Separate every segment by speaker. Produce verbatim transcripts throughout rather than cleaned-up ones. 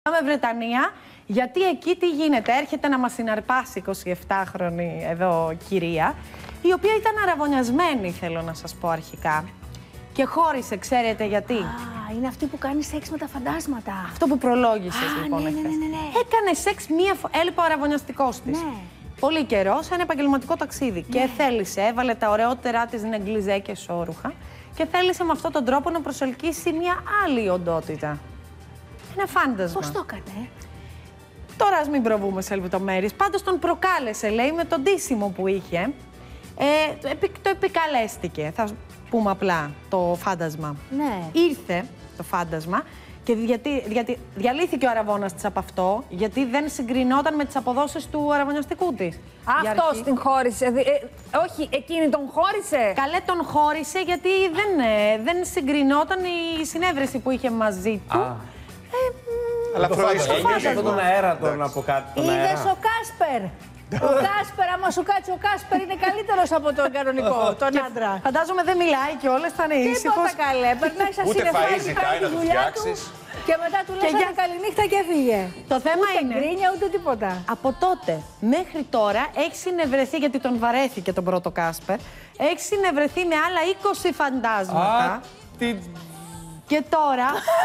Speaker 1: Πάμε Βρετανία, γιατί εκεί τι γίνεται. Έρχεται να μας συναρπάσει εικοσιεπτάχρονη εδώ κυρία, η οποία ήταν αραβωνιασμένη, θέλω να σας πω αρχικά. Και χώρισε, ξέρετε γιατί.
Speaker 2: Α, είναι αυτή που κάνει σεξ με τα φαντάσματα.
Speaker 1: Αυτό που προλόγησες λοιπόν.
Speaker 2: Ναι, ναι, ναι, ναι, ναι.
Speaker 1: Έκανε σεξ μία φορά, έλειπε ο αραβωνιαστικός της.
Speaker 2: Ναι.
Speaker 1: Πολύ καιρό, σε ένα επαγγελματικό ταξίδι. Ναι. Και θέλησε, έβαλε τα ωραιότερά της νεγκλιζέ και σόρουχα και θέλησε με αυτόν τον τρόπο να προσελκύσει μια άλλη οντότητα. Ένα φάντασμα.
Speaker 2: Πώς το έκανε, ε?
Speaker 1: Τώρα ας μην προβούμε σε λεπτομέρειες. Πάντως τον προκάλεσε, λέει, με τον ντύσιμο που είχε. Ε, το, επι, το επικαλέστηκε, θα πούμε απλά, το φάντασμα.
Speaker 2: Ναι.
Speaker 1: Ήρθε το φάντασμα και γιατί, γιατί διαλύθηκε ο αραβώνας της από αυτό, γιατί δεν συγκρινόταν με τις αποδόσεις του αραβωνιαστικού της.
Speaker 3: Αυτός την χώρισε. Ε, όχι, εκείνη τον χώρισε.
Speaker 1: Καλέ τον χώρισε γιατί δεν, ε, δεν συγκρινόταν η συνέβρεση που είχε μαζί του.
Speaker 4: Α.
Speaker 1: Ε,
Speaker 4: Αλλά προείσχυε
Speaker 5: αυτόν τον αέρα τον από κάτω.
Speaker 2: Είδες ο Κάσπερ. Ο Κάσπερ, άμα σου κάτσει ο Κάσπερ, είναι καλύτερος από τον κανονικό, τον άντρα.
Speaker 1: Φαντάζομαι δεν μιλάει κιόλας, θα είναι ήσυχος.
Speaker 2: Τίποτα καλέ. Περνάει σαν
Speaker 4: Ούτε
Speaker 2: συνεφάκι,
Speaker 4: φαΐζει,
Speaker 2: κάνει
Speaker 4: κάνει
Speaker 2: τη
Speaker 4: να του
Speaker 2: δουλειά του
Speaker 4: φτιάξεις.
Speaker 2: και μετά του λες
Speaker 1: για-
Speaker 2: για... καληνύχτα και έφυγε.
Speaker 1: Το θέμα
Speaker 2: Ούτε
Speaker 1: είναι.
Speaker 2: γκρίνια, ούτε τίποτα.
Speaker 1: Από τότε μέχρι τώρα έχει συνευρεθεί, γιατί τον βαρέθηκε τον πρώτο Κάσπερ, έχει συνευρεθεί με άλλα είκοσι φαντάσματα.
Speaker 5: Α, τι...
Speaker 1: Και τώρα.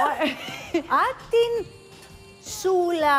Speaker 2: Α, την σούλα.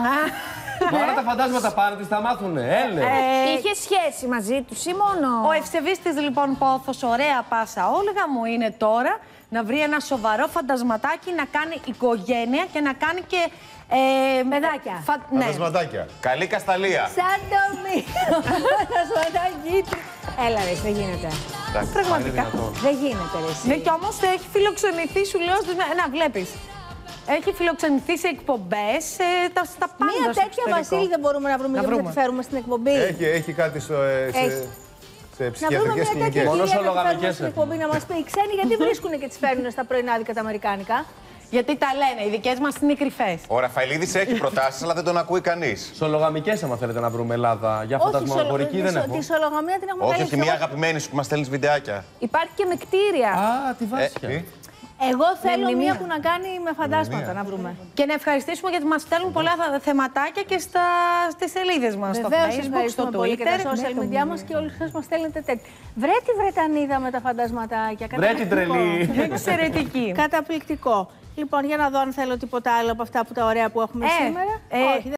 Speaker 5: Τώρα τα φαντάσματα πάνω της τα μάθουνε, έλε.
Speaker 1: Ε,
Speaker 3: Είχε σχέση μαζί τους ή μόνο.
Speaker 1: Ο ευσεβής της λοιπόν πόθος, ωραία πάσα Όλγα μου, είναι τώρα να βρει ένα σοβαρό φαντασματάκι, να κάνει οικογένεια και να κάνει και. Ε,
Speaker 2: Παιδάκια.
Speaker 1: Φα... Ναι.
Speaker 4: Φαντασματάκια. Καλή Κασταλία.
Speaker 2: Σαν το μη. Φαντασματάκι του. Έλα ρε, δεν γίνεται.
Speaker 4: Εντάξει,
Speaker 1: Πραγματικά.
Speaker 4: είναι δυνατόν.
Speaker 2: Δεν γίνεται ρε εσύ.
Speaker 1: Ναι, και όμως έχει φιλοξενηθεί, σου λέω. Στις... Να, βλέπεις. Έχει φιλοξενηθεί σε εκπομπές, ε, τα, στα πάντα.
Speaker 2: Μία
Speaker 1: στο
Speaker 2: τέτοια
Speaker 1: εξωτερικό.
Speaker 2: Βασίλη δεν μπορούμε να βρούμε
Speaker 1: Να
Speaker 2: για να
Speaker 1: βρούμε.
Speaker 2: τη φέρουμε στην εκπομπή.
Speaker 4: Έχει, έχει κάτι στο, ε, σε,
Speaker 2: Έχει.
Speaker 4: σε
Speaker 2: Να βρούμε
Speaker 4: ψυχιατρικές
Speaker 2: μια τέτοια
Speaker 4: κλινικές.
Speaker 5: Μόνο
Speaker 2: κυρία να τη φέρουμε
Speaker 5: σολογαμικές
Speaker 2: στην
Speaker 5: έχουν.
Speaker 2: εκπομπή να μας πει οι ξένοι γιατί βρίσκουν και τις φέρνουν στα πρωινάδικα τα αμερικάνικα.
Speaker 1: Γιατί τα λένε, οι δικές μας είναι κρυφές.
Speaker 4: Ο Ραφαηλίδης έχει προτάσεις, αλλά δεν τον ακούει κανείς.
Speaker 5: Σολογαμικές, άμα θέλετε να βρούμε Ελλάδα. Για φαντασμαγορική δεν έχω.
Speaker 2: Τη σολογαμία την έχουμε
Speaker 4: Όχι,
Speaker 2: κάνει
Speaker 4: όχι,
Speaker 2: στο-
Speaker 4: μία αγαπημένη σου που μας στέλνεις βιντεάκια.
Speaker 3: Υπάρχει και με κτίρια.
Speaker 5: Α, τη
Speaker 4: Ε,
Speaker 5: βάσια.
Speaker 4: τι?
Speaker 2: Εγώ θέλω
Speaker 3: μνημεία.
Speaker 2: μία που να κάνει με φαντάσματα
Speaker 4: Μνημεία.
Speaker 2: να βρούμε.
Speaker 1: Και να ευχαριστήσουμε γιατί μας στέλνουν πολλά θα- θεματάκια και στα, στις σελίδες μας. Στο
Speaker 2: Βεβαίως,
Speaker 1: Facebook, στο
Speaker 2: ευχαριστούμε πολύ και τα
Speaker 1: Twitter.
Speaker 2: social media μας και όλους σας μας στέλνετε τέτοια. Βρε τη Βρετανίδα με τα φαντασματάκια.
Speaker 5: Βρε την τρελή.
Speaker 1: Εξαιρετική.
Speaker 2: Καταπληκτικό. Λοιπόν, για να δω αν θέλω τίποτα άλλο από αυτά που τα ωραία που έχουμε
Speaker 1: Ε,
Speaker 2: σήμερα.
Speaker 1: ε,
Speaker 2: Όχι,